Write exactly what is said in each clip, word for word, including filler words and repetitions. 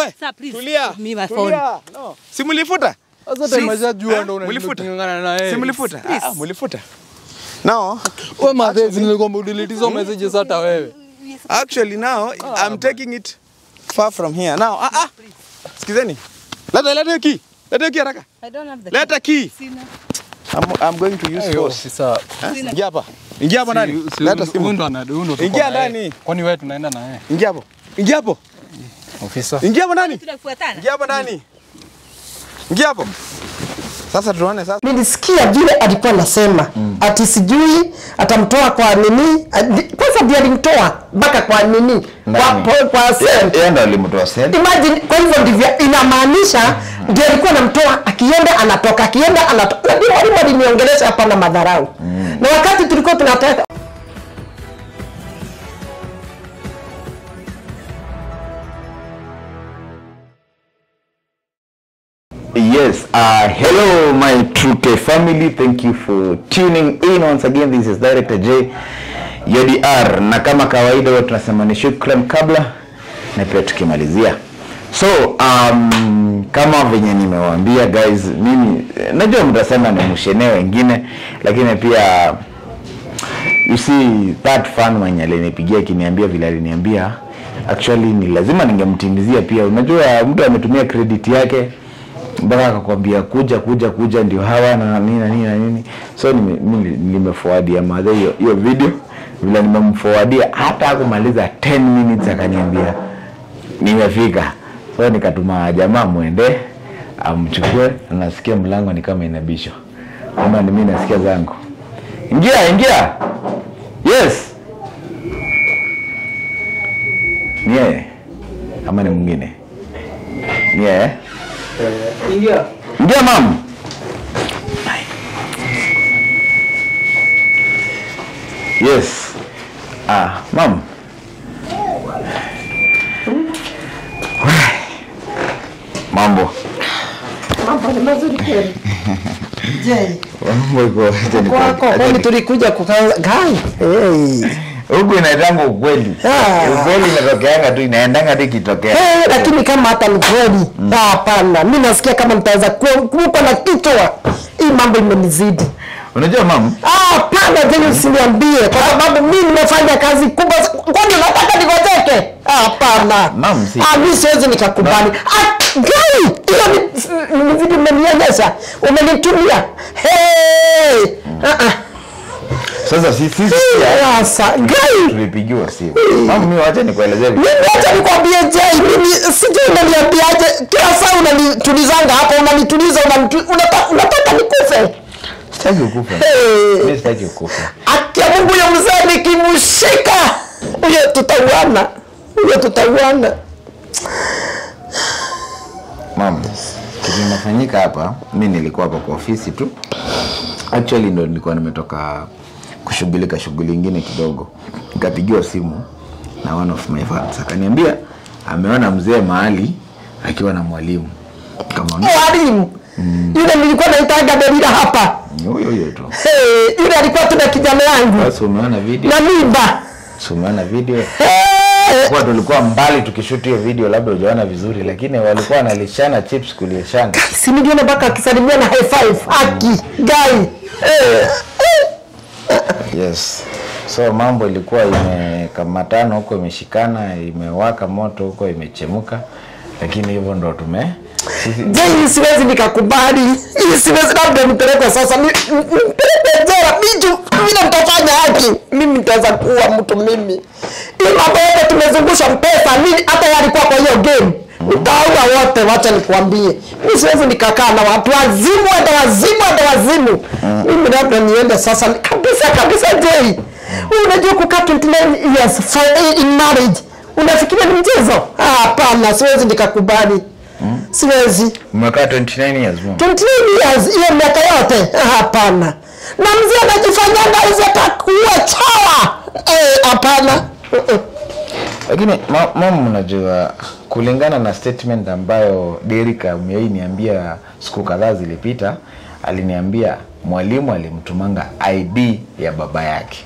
Wewe. Sir, please. Tulia. Me my phone. Tulia. No. Si mlifuta? Sasa tumeshajua ndo unangangana na yeye. Si mlifuta? Ah, mlifuta. Now, wewe madhezi nilikwambia udelete hizo messages hata wewe. Actually now I'm taking it far from here. Now, ah ah. Sikizeni. Leta leta key. Leta key haraka. I don't have the Leta key. Sina. I'm I'm going to use force. Sasa Ingia hapa. Ingia hapa ndani. Leta simu. Ndo anadu ndo. Ingia ndani. Kwani wewe tunaenda na yeye? Ingia hapo. Ingia hapo. Ofisa. Ingia hapo ndani. Tunafuatana. Ingia hapo ndani. Ingia hapo. Sasa tuone sasa. Nilisikia vile alikuwa anasema mm. ati sijui atamtoa kwa nini. Kwanza ndiye alimtoa mpaka kwa nini? Kwa kwa sel. Yeye ndo alimtoa sel. Imagine, kwa hivyo ndivyo inamaanisha ndiye alikuwa anamtoa, akienda anatoka, akienda anatoka. Ndio walimu waliniongelesha hapa na madharau. Mm. Na wakati tulikuwa tunataka Yes, uh, hello my True K family, thank you for tuning in once again. This is Director J Y D R, na kama kawaida huwa tunasema ni shukran kabla na pia tukimalizia. So um, kama venye nimewaambia guys, mimi najua mtasema ni mshenee wengine, lakini pia you see that fan mwenye alinipigia kiniambia vile aliniambia, actually ni lazima ningemtimizia pia. Unajua mtu ametumia credit yake mpaka akakwambia kuja kuja kuja ndio hawa na nini na nini na nini. So mimi nimeforwardia madhe hiyo hiyo video, vile nimemforwardia hata hakumaliza ten minutes akaniambia nimefika. So nikatuma jamaa muende amchukue, nasikia mlango ni kama inabisho. Kama ni mimi nasikia zangu. Ingia ingia. Yes. Nie. Ama ni mwingine. Nie. Uh, Ingia. Ingia mam. Yes. Ah, mam. Mambo. mambo ni mazuri kweli. Je, Mambo iko tena. kwa kwa kwani tulikuja kukaanza gani? Hey. Huko inaitanga ukweli. Ukweli inatokeanga tu, inaendanga hadi kitokea. Eh, lakini kama hata ni kweli, hapana. Mimi nasikia kama nitaweza kuupa na kichwa. Hii mambo imenizidi. Unajua mama? Ah, hapana, tena usiniambie kwa sababu mimi nimefanya kazi kubwa. Kwani unataka nigoteke? Ah, hapana. Mama si. Ah, mimi siwezi nikakubali. Ah, gani? Hiyo ni video umenionyesha. Umenitumia. Hey! Ah ah. Sasa sisi sasa gani tulipigiwa simu. Mama mimi wacha nikuelezee. Mimi wacha nikwambie je, mimi sijui unaniambiaje. Kila saa unanitulizanga hapo, unanituliza, unataka unataka nikufe. Sitaki ukufe. Mimi sitaki ukufe. Akia Mungu ya mzee nikimshika. Huyo tutauana. Huyo tutauana. Mama, kitu kinafanyika hapa, mimi nilikuwa hapa kwa ofisi tu. Actually ndo nilikuwa nimetoka kushughulika shughuli nyingine kidogo. Nikapigiwa simu na one of my fans. Akaniambia ameona mzee mahali akiwa na mwalimu. Kama mwalimu. Mm. Yule nilikuwa naitaga Delila hapa. Huyo huyo tu. Eh, yule alikuwa tuna kijana yangu. Basi umeona video? Na mimba. Umeona video? Eh. Kwa tulikuwa mbali tukishoot hiyo video, labda hujaona vizuri, lakini walikuwa wanalishana chips kulishana. Si niliona baka akisalimia na high five. Aki, guy. Eh. Yes. So mambo ilikuwa imekamatana huko, imeshikana, imewaka moto huko, imechemuka. Lakini hivyo ndo tume. Je, siwezi nikakubali. Hii siwezi labda nipeleke sasa. Nipeleke jela miju. Mimi nitafanya haki. Mimi nitaweza kuwa mtu mimi. Hii mambo yote tumezungusha mpesa nini hata yalikuwa kwa hiyo game. Utaua wote, wacha nikwambie. Mimi siwezi nikakaa na watu wazimu, hata wazimu, hata wazimu. Mimi labda niende sasa kabisa kabisa je. Unajua kukaa twenty-nine years for in marriage. Unafikiria ni mchezo? Ah, hapana, siwezi nikakubali. Hmm? Siwezi. Umekaa twenty-nine years mwa? twenty-nine years, hiyo miaka yote? Hapana. Na mzee anajifanyanga hizo atakuwa chawa. Eh, hapana. Lakini mama mnajua kulingana na statement ambayo Derika ameniambia siku kadhaa zilipita, aliniambia mwalimu alimtumanga I D ya baba yake.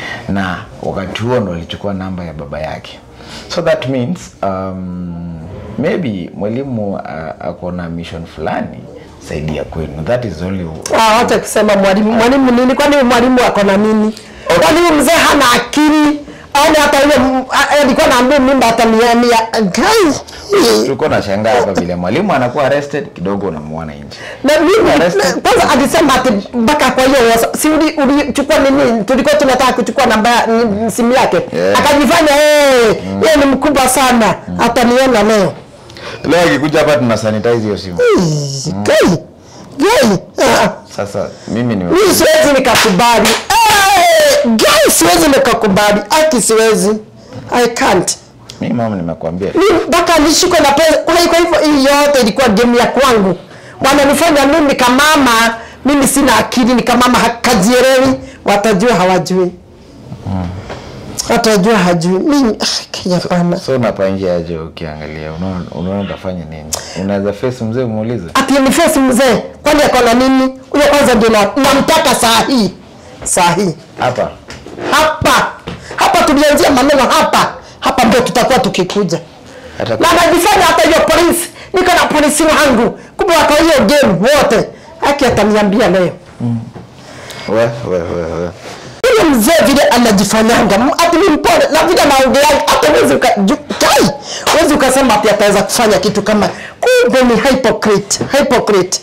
Na wakati huo ndo alichukua namba ya baba yake. So that means um maybe mwalimu uh, ako na mission fulani saidia kwenu. That is only. Ah, wacha kusema mwalimu. Mwalimu nini? Kwani mwalimu ako na nini? Kwani mzee hana akili? Au hata yule alikuwa anaambia mimba ataniamia. Guys, tulikuwa na shangaa hapa vile mwalimu anakuwa arrested kidogo unamuona nje. Na mimi kwanza alisema ati mpaka kwa hiyo si ulichukua nini? Tulikuwa tunataka kuchukua namba simu yake. Yeah. Akajifanya eh mm. yeye ni mkubwa sana. Mm. Ataniona leo. Leo akikuja hapa tuna sanitize hiyo simu. Mm. Guys. Guys. Ah. Sasa mimi ni mimi siwezi nikakubali. Eh, guys siwezi nikakubali. Aki siwezi. I can't. Mimi mama nimekuambia. Mimi mpaka nishikwe na pesa. Kwa hivyo hii yote ilikuwa game ya kwangu. Wananifanya mimi kama mama, mimi sina akili, ni kama mama hakajielewi, watajua hawajui. Mm. Watajua hajui. Mimi kaya pana. So unapanje aje ukiangalia? Unaona unaona utafanya nini? Unaweza face mzee muulize. Ati ni face mzee. Kwani ako na nini? Huyo kwanza ndio namtaka saa hii. Saa hii. Hapa. Hapa. Hapa tulianzia maneno hapa. Hapa ndio tutakuwa tukikuja. Na najifanya hata hiyo polisi, niko na polisi wangu. Kumbe wako hiyo game wote. Haki ataniambia leo. Mm. We we we we. Yule mzee vile anajifanyanga, ati ni mpole na vile anaongea hata wewe ukai. Wewe ukasema ati ataweza kufanya kitu kama kumbe ni hypocrite, hypocrite.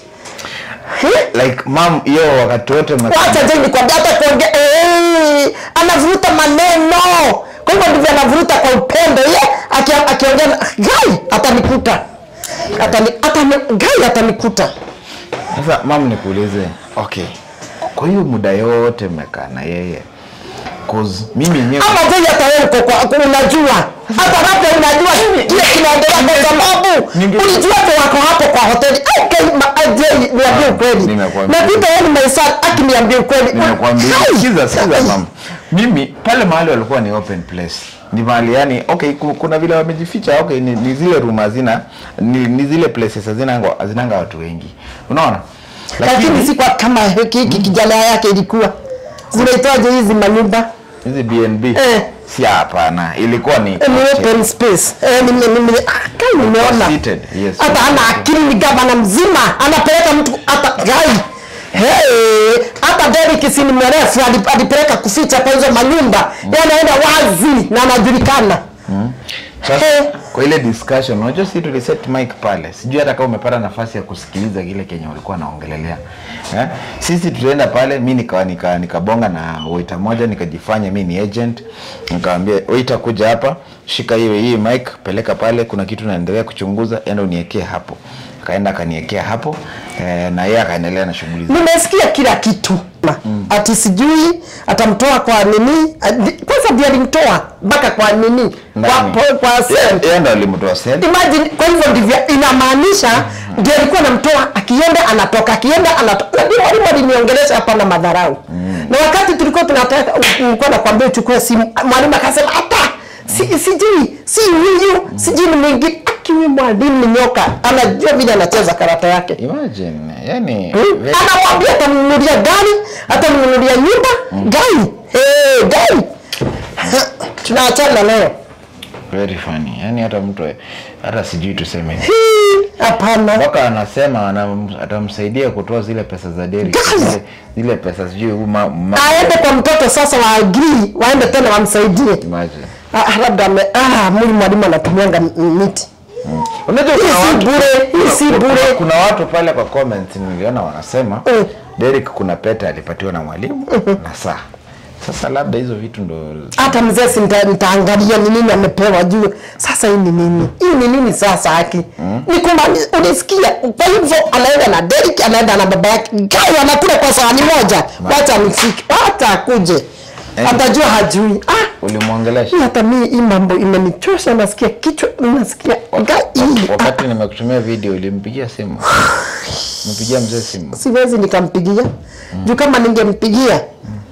Like mom, yo wakati wote wacha je nikwambia hata kuongea eh anavuruta maneno. Kwa hivyo ndivyo anavuruta kwa upendo yeye akiongea gai atanikuta. Atani atani gai atanikuta. Sasa mom nikuulize. Okay. Kwa hiyo muda yote mmekaa na yeye. Cause mimi mwenyewe ama je atawewe kwa unajua. Hata hapo unajua kile kinaendelea kwa sababu ulijua wako hapo kwa hoteli. Okay, maadili niambie ukweli. Na vipi yeye maisha akiniambia ukweli. Nimekuambia sikiza sikiza mama. Mimi pale mahali walikuwa ni open place. Ni mahali yani okay kuna vile wamejificha okay ni, ni zile room hazina ni, ni zile places hazina hazinanga watu wengi. Unaona? Lakini, Lakini si kwa kama hiki kijana yake ilikuwa zinaitwaje hizi manyumba hizi B and B. Eh. Si hapana ilikuwa ni open space. Eh ni mimi kama nimeona. Yes. Hata ana akili ni gavana mzima anapeleka mtu hata gai. Hey, hata Derek si ni mrefu alipeleka kuficha kwa hizo manyumba. Mm. Yeye anaenda wazi na anajulikana. Mm. Sasa hey. Kwa ile discussion unajua sisi tuliset mic pale. Sijui hata kama umepata nafasi ya kusikiliza kile Kenya walikuwa naongelelea. Eh? Sisi tulienda pale mimi nikawa nika nikabonga na waiter moja nikajifanya mimi ni agent. Nikamwambia waiter kuja hapa, shika hiyo hii mic, peleka pale kuna kitu naendelea kuchunguza, enda uniwekee hapo. Akaenda akaniwekea hapo eh, na yeye akaendelea na shughuli zake. Nimesikia kila kitu. Mm. Ati sijui atamtoa kwa nini? Kwanza ndiye alimtoa mpaka kwa nini? Kwa kwa sel. Yeye ndo alimtoa sel. Imagine kwa hivyo ndivyo inamaanisha ndiye alikuwa anamtoa akienda anatoka akienda anatoka. Ndio walimu waliniongelesha hapa na madharau. Mm. Na wakati tulikuwa tunataka ulikuwa nakwambia uchukue simu mwalimu akasema hata si sijui si huyu sijui ni mwingine akiwa mwalimu ni nyoka anajua vile anacheza karata yake. Imagine yani hmm? Anamwambia atamnunulia gari atamnunulia nyumba hmm. gari eh gari tunaachana leo. Very funny yani hata mtu hata sijui tuseme hapana mpaka anasema atamsaidia kutoa zile pesa za deri zile, zile pesa sijui uma, uma aende kwa mtoto sasa wa agree waende tena wamsaidie. Imagine ah labda ah mwalimu mwalimu anatumianga miti. Mm. Unajua kuna watu bure, si bure. Kuna watu pale kwa comments niliona wanasema mm. Derek kuna pete alipatiwa na mwalimu mm-hmm. na saa. Sasa labda hizo vitu ndo hata mzee si nitaangalia ni nini amepewa juu. Sasa hii ni nini? Hii ni nini sasa haki? Mm. Ni kwamba unisikia kwa hivyo anaenda na Derek anaenda na baba yake. Gari anakula kwa sahani moja. Wacha nifike. Hata akuje. Atajua hajui. Ah, ulimwongelesha. Hata mimi hii mambo imenichosha nasikia kichwa nasikia gai. Wakati nimekutumia video ulimpigia simu. Nipigia mzee simu. Siwezi nikampigia. Mm. Juu kama ningempigia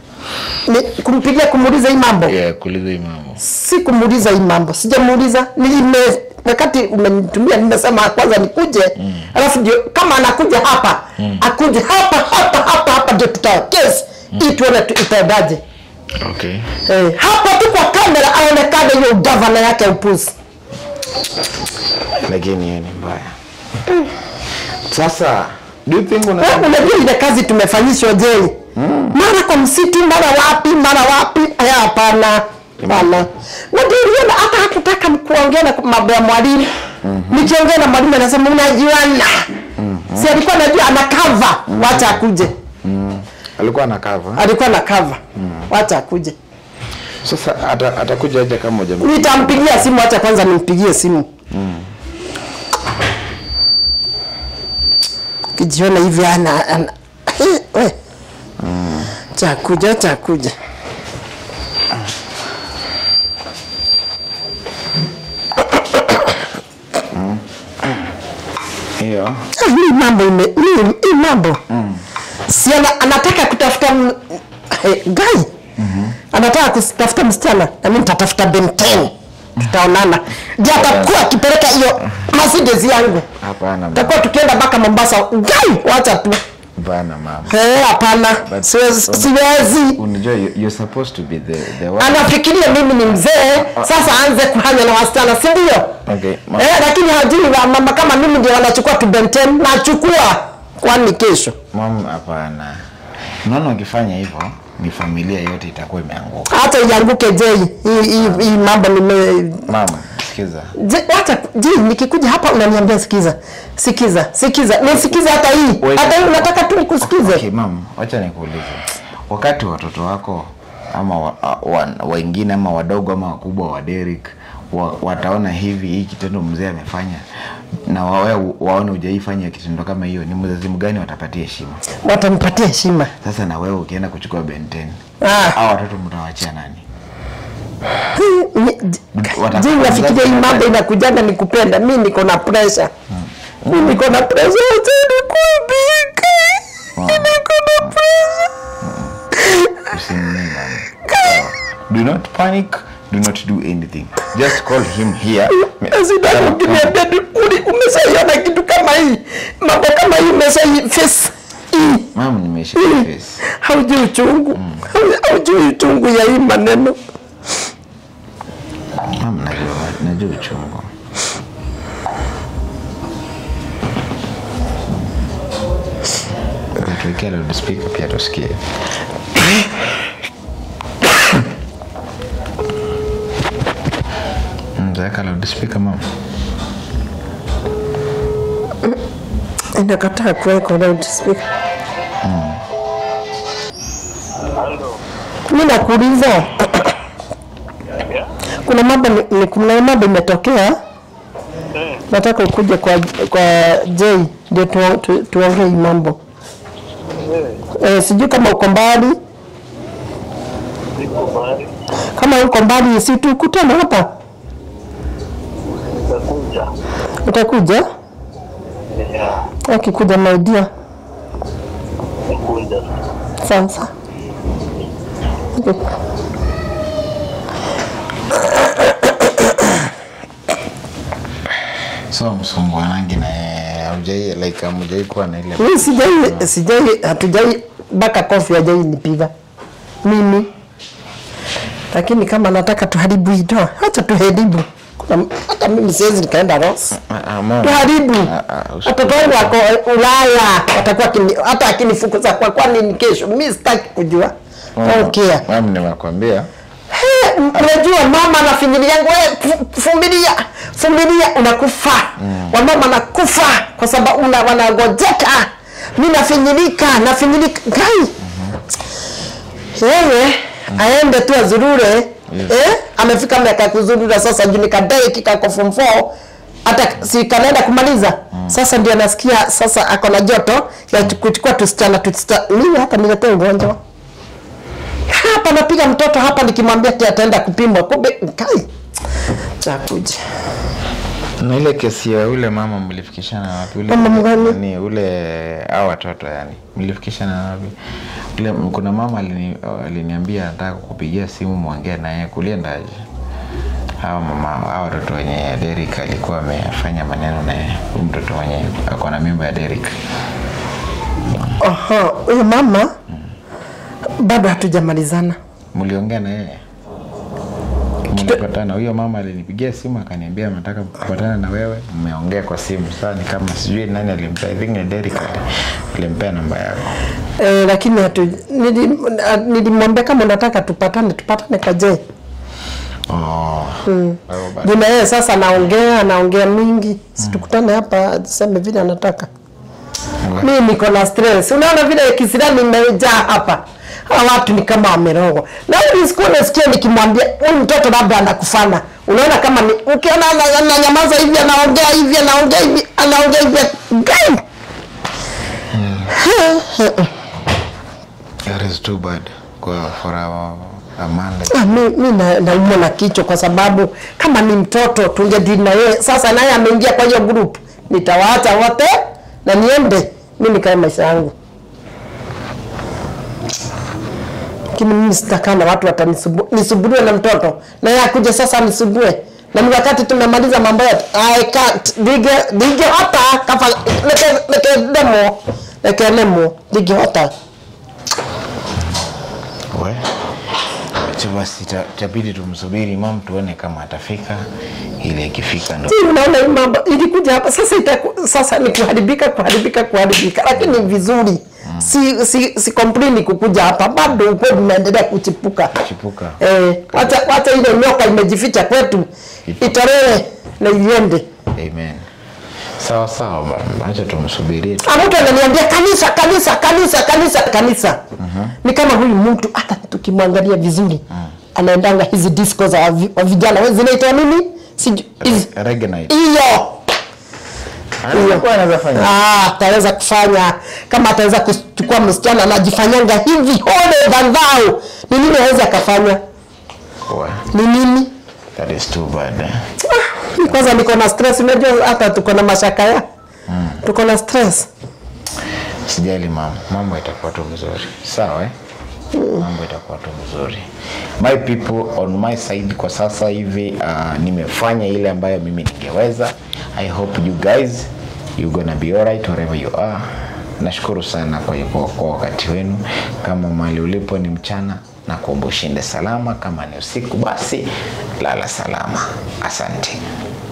ni kumpigia kumuuliza hii mambo. Yeah, kuuliza hii mambo. Si kumuuliza hii mambo. Sijamuuliza. Nilime wakati umenitumia nimesema kwanza nikuje. Mm. Alafu ndio kama anakuja hapa, mm. akuje hapa hapa hapa hapa ndio tuta case. Mm. Hii tuone itaendaje. Okay. Eh, hapo tu kwa kamera aonekane hiyo governor yake upuzi. Lakini hiyo ni mbaya. Sasa, do you think una unajua ile kazi tumefanyishwa jeli? Mm. Mara kwa msitu, mara wapi, mara wapi? Haya hapana. Hapana. Na ndio hata hakutaka kuongea na mambo ya mwalimu. Mm -hmm. Nikiongea na mwalimu anasema unajiona. Mm -hmm. Si alikuwa anajua ana cover, mm -hmm. Wacha akuje. Mm. Alikuwa na cover. Alikuwa na cover. Mm. Wacha akuje. Sasa ata, atakuja aje kama moja. Nitampigia simu, acha kwanza nimpigie simu. Mm. Kijiona hivi ana, ana we. Mm. Chakuja chakuja. Mm. Hiyo. Hii mambo ime hii mambo. Mm. Si ana, anataka kutafuta hey, guy. Mhm. Anataka kutafuta msichana na mimi nitatafuta Ben ten. Tutaonana. Ndio atakuwa akipeleka hiyo Mercedes yangu. Hapana. Tutakuwa tukienda mpaka Mombasa. Guy, wacha tu. Bana mama. Eh, hapana. Siwezi siwezi. Unajua you're supposed to be the the one. Anafikiria mimi ni mzee, sasa aanze kuhanya na wasichana, si ndio? Okay. Eh, lakini hajui mama kama mimi ndio wanachukua tu Ben ten, nachukua kwani kesho. Mama hapana. Unaona ukifanya hivyo ni familia yote itakuwa imeanguka. Hata ianguke je, hii hii mambo nime mama sikiza. Hata je nikikuja hapa unaniambia sikiza. Sikiza, sikiza. Nisikiza hata hii. Hata hii unataka tu nikusikize. Okay mama, acha nikuulize. Wakati watoto wako ama wa, wa, wengine ama wadogo ama wakubwa wa Derek wa, wataona hivi hii kitendo mzee amefanya na wawe waone hujaifanya kitendo kama hiyo, ni mzazi mgani watapatia heshima? Watanipatia heshima. Sasa na wewe ukienda kuchukua Ben ten, ah, hao watoto mtawaachia nani? Je, nafikiria hii mambo inakujana nikupenda. Mimi niko na pressure. Hmm. Mimi niko na pressure sana kubika. Niko na pressure. Usinini mama. Do not panic. Do not do anything. Just call him here. Asida kuniambia umesaiona kitu kama hii. Mambo kama hii umesai face. Mama nimesha face. Haujui uchungu. Haujui uchungu ya hii maneno. Mama najua, najua uchungu. Tuwekea loud speaker pia tusikie. Mzaka loud speaker mama. Inakataa kuweka loud speaker. Mm. Mimi nakuuliza. Kuna mambo ni kuna mambo imetokea. Nataka ukuje kwa kwa Jay ndio tuongee tu, tu mambo. Eh, sijui kama uko mbali. Niko mbali. Kama uko mbali si tukutane hapa. Utakuja. Utakuja? Yeah. Akikuja my dear. Utakuja. Sasa. Okay. So msumbuanangi na hujai like hujai kuwa na ile. Mimi sijai sijai hatujai baka kofi hajai nipiga. Mimi. Lakini kama nataka tuharibu hii doa, acha tuharibu. Hata mimi siwezi nikaenda Ross. Tuharibu. Watoto wangu wako Ulaya, watakuwa hata akinifukuza kwa kwani ni kesho. Mimi sitaki kujua. Okay. Mama nimekwambia. Unajua mama anafinyilia yangu wewe fumilia fumilia unakufa. Mm. Wa mama nakufa kwa sababu una wanagojeka. Mimi nafinyilika nafinyilika gai. Mhm. Yeye mm. aende tu azurure. Yes. Eh amefika miaka kuzurura sasa juu nikadai kikako form four hata si kanaenda kumaliza. Mm. Sasa ndio nasikia sasa ako na joto ya kuchukua tusichana tusichana. Mimi hata niletee ugonjwa. Hapa napiga mtoto hapa nikimwambia ati ataenda kupimwa kumbe kai chakuja. Na ile kesi ya ule mama mlifikishana wapi? Ule mama ni ule hao watoto yani mlifikishana wapi? Ule kuna mama alini, aliniambia nataka kukupigia simu muongee naye kuliendaje? Hao mama hao watoto wenye Derek alikuwa amefanya maneno naye, mtoto mwenye ako na mimba ya Derek. Aha, huyo mama hmm. bado hatujamalizana. Mliongea na yeye? mnapatana. Huyo mama alinipigia simu akaniambia anataka kupatana na wewe. Mmeongea kwa simu. Sasa ni kama sijui nani alimpea. I think ni Derek alimpea namba yako. Eh, lakini hatu nilimwambia kama nataka tupatane tupatane kwa je. Oh. Mm. Bwana yeye sasa anaongea, anaongea mingi. Situkutane hapa sema vile anataka. Mimi niko na stress. Unaona vile kisirani nimejaa hapa. Hawa watu ni kama wamerogwa. Na nisikuwa nasikia nikimwambia huyu mtoto labda anakufana. Unaona kama ni ukiona ananyamaza hivi anaongea hivi anaongea hivi anaongea hivi. Gai. That is too bad. Kwa for our Amanda. Ah, mimi mi na naumwa na kichwa kwa sababu kama ni mtoto tungedili na yeye. Sasa naye ameingia kwa hiyo group. Nitawaacha wote na niende mimi nikae maisha yangu. Kini mimi sitakana watu watanisubue na mtoto na yeye akuje sasa nisubue na ni wakati tumemaliza mambo yetu. I can't dige dige hata kafa leke leke demo leke nemo dige hata we chuma sita tabidi tumsubiri mama tuone kama atafika ile ikifika ndo. Si unaona mambo ilikuja hapa sasa itaku, sasa ni kuharibika kuharibika kuharibika lakini vizuri. Mm. Si si si complain kukuja hapa bado uko unaendelea kuchipuka. Kuchipuka. Eh, acha acha ile nyoka imejificha kwetu. Itolewe na iende. Amen. Sawa sawa baba, acha tumsubirie. Mtu ananiambia kanisa kanisa kanisa kanisa kanisa. Uh-huh. Ni kama huyu mtu hata tukimwangalia vizuri. Uh-huh. Anaendanga hizi disco za vijana. Wewe zinaitwa nini? Si reggae night. Hiyo. Anakuwa anaweza fanya. Ah, ataweza kufanya kama ataweza kuchukua msichana anajifanyanga hivi ole bandao. Ni nini anaweza kufanya? Ni nini? That is too bad. Eh? Ah, kwanza niko na stress unajua hata tuko na mashaka ya. Mm. Tuko na stress. Sijali mama, mambo itakuwa tu mzuri. Sawa eh? Mm. Mambo itakuwa tu mzuri. My people on my side kwa sasa hivi uh, nimefanya ile ambayo mimi ningeweza. I hope you guys you gonna be alright wherever you are. Nashukuru sana kwa kwa, kwa wakati wenu. Kama mali ulipo ni mchana na kuomba ushinde salama, kama ni usiku basi lala salama. Asante.